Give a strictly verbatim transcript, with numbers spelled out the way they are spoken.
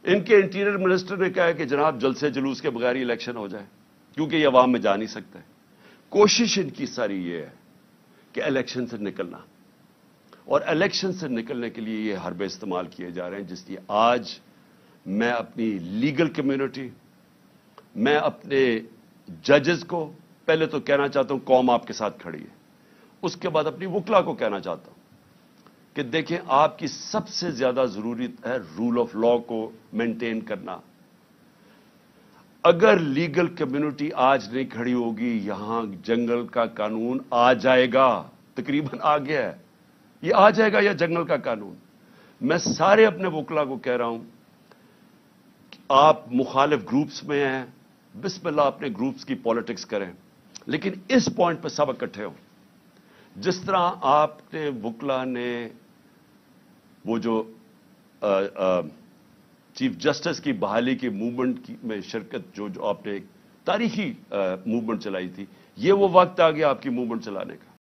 ان کے interior minister نے کہا کہ جناب جلسے جلوس کے بغیر ہی الیکشن ہو جائے کیونکہ یہ عوام میں جا نہیں سکتا ہے. کوشش ان کی ساری یہ ہے کہ الیکشن سے نکلنا، اور الیکشن سے نکلنے کے لیے یہ حربے استعمال کیے جا رہے ہیں، جس لیے آج میں اپنی لیگل کمیونٹی، میں اپنے ججز کو پہلے تو کہنا چاہتا ہوں قوم آپ کے ساتھ کھڑی ہے، اس کے بعد اپنی وکلا کو کہنا چاہتا ہوں کہ دیکھیں آپ کی سب سے زیادہ ضرورت ہے رول آف لا کو مینٹین کرنا. اگر لیگل کمیونٹی آج نہیں کھڑی ہوگی، یہاں جنگل کا قانون آ جائے گا، تقریباً آ گیا ہے، یہ آ جائے گا یا جنگل کا قانون. میں سارے اپنے وکلا کو کہہ رہا ہوں کہ آپ مخالف گروپس میں ہیں، بسم اللہ اپنے گروپس کی پالیٹکس کریں، لیکن اس پوائنٹ پہ سب اکٹھے ہوں. جس طرح آپ نے وکلا نے وہ جو چیف جسٹس کی بحالی کی موومنٹ میں شرکت، جو جو آپ نے ایک تاریخی موومنٹ چلائی تھی، یہ وہ وقت آ گیا آپ کی موومنٹ چلانے کا.